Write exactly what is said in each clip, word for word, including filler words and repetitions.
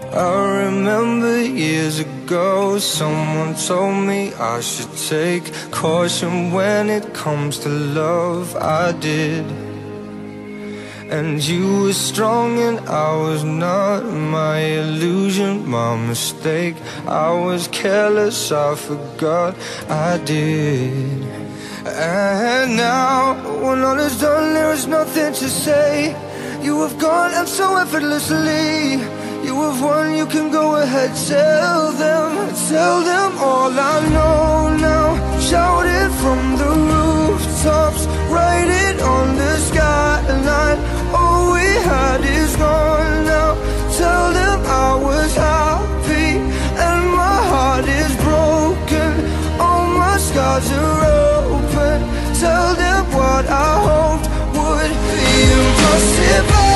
I remember years ago, someone told me I should take caution when it comes to love. I did. And you were strong and I was not. My illusion, my mistake. I was careless, I forgot I did. And now, when all is done, there is nothing to say. You have gone and so effortlessly. You have won, you can go ahead, tell them, tell them all I know now. Shout it from the rooftops, write it on the skyline. All we had is gone now. Tell them I was happy and my heart is broken. All my scars are open. Tell them what I hoped would be impossible.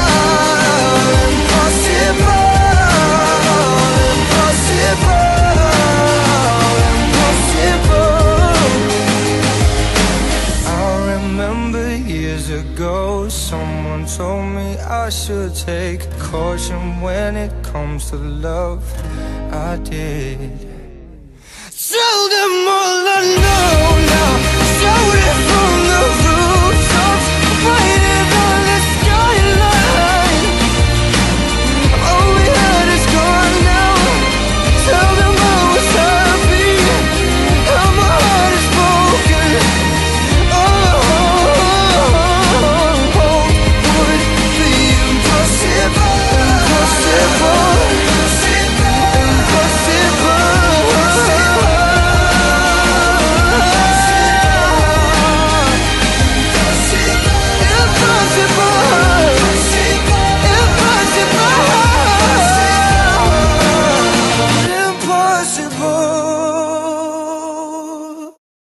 Impossible, impossible, impossible. I remember years ago, someone told me I should take caution when it comes to love. I did. Tell them all I know now. Shout it from the rooftops, write it on the skyline. All we had is gone now. Tell them I was happy and my heart is broken. Oh, hope would be impossible. Impossible, impossible, impossible. Impossible.